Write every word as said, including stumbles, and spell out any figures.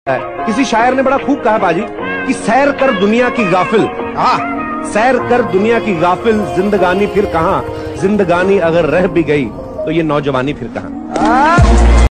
किसी शायर ने बड़ा खूब कहा बाजी कि सैर कर दुनिया की गाफिल, हाँ सैर कर दुनिया की गाफिल, जिंदगानी फिर कहाँ, जिंदगानी अगर रह भी गई तो ये नौजवानी फिर कहाँ।